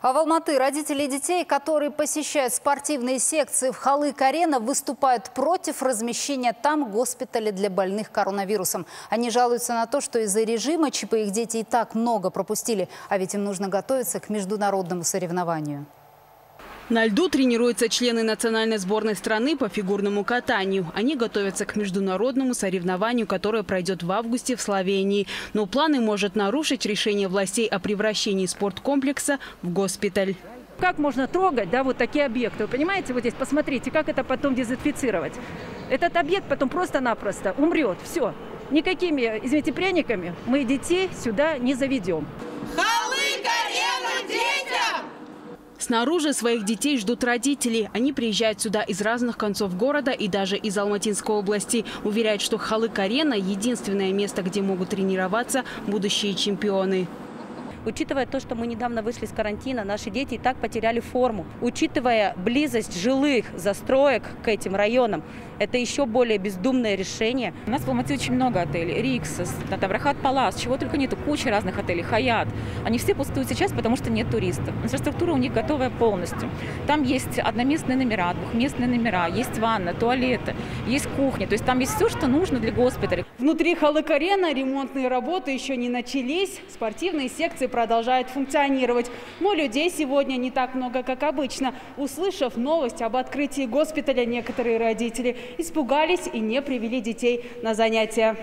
А в Алматы родители детей, которые посещают спортивные секции в Халык-Арена, выступают против размещения там госпиталя для больных коронавирусом. Они жалуются на то, что из-за режима ЧП их дети и так много пропустили, а ведь им нужно готовиться к международному соревнованию. На льду тренируются члены национальной сборной страны по фигурному катанию. Они готовятся к международному соревнованию, которое пройдет в августе в Словении. Но планы может нарушить решение властей о превращении спорткомплекса в госпиталь. Как можно трогать, вот такие объекты? Вы понимаете, вот здесь посмотрите, как это потом дезинфицировать. Этот объект потом просто-напросто умрет. Все. Никакими, извините, пряниками мы детей сюда не заведем. Халык-Арена детям! Снаружи своих детей ждут родители. Они приезжают сюда из разных концов города и даже из Алматинской области. Уверяют, что Халык-Арена – единственное место, где могут тренироваться будущие чемпионы. Учитывая то, что мы недавно вышли из карантина, наши дети и так потеряли форму. Учитывая близость жилых застроек к этим районам, это еще более бездумное решение. У нас в Алмате очень много отелей. Риксос, Таврахат Палас, чего только нету, куча разных отелей, Хаят. Они все пустуют сейчас, потому что нет туристов. Инфраструктура у них готовая полностью. Там есть одноместные номера, двухместные номера, есть ванна, туалеты, есть кухня. То есть там есть все, что нужно для госпиталя. Внутри Халык-Арена ремонтные работы еще не начались. Спортивные секции продолжают функционировать. Но людей сегодня не так много, как обычно. Услышав новость об открытии госпиталя, некоторые родители испугались и не привели детей на занятия.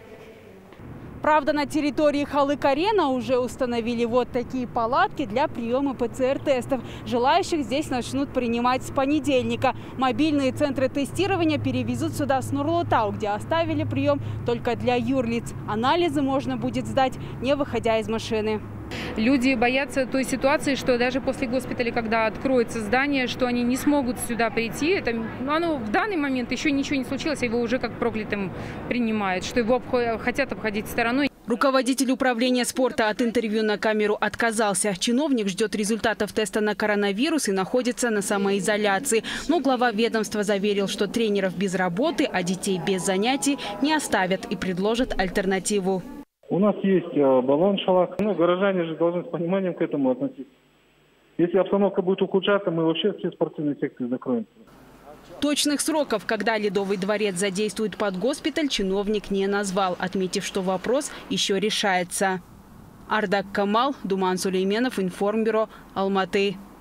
Правда, на территории Халык-Арена уже установили вот такие палатки для приема ПЦР-тестов. Желающих здесь начнут принимать с понедельника. Мобильные центры тестирования перевезут сюда с Нурлутау, где оставили прием только для юрлиц. Анализы можно будет сдать, не выходя из машины. Люди боятся той ситуации, что даже после госпиталя, когда откроется здание, что они не смогут сюда прийти. Оно в данный момент еще ничего не случилось, его уже как проклятым принимают, что его хотят обходить стороной. Руководитель управления спорта от интервью на камеру отказался. Чиновник ждет результатов теста на коронавирус и находится на самоизоляции. Но глава ведомства заверил, что тренеров без работы, а детей без занятий не оставят и предложат альтернативу. У нас есть баллон шалах. Горожане же должны с пониманием к этому относиться. Если обстановка будет ухудшаться, мы вообще все спортивные секции закроем. Точных сроков, когда Ледовый дворец задействует под госпиталь, чиновник не назвал, отметив, что вопрос еще решается. Ардак Камал, Думан Сулейменов, Информбюро, Алматы.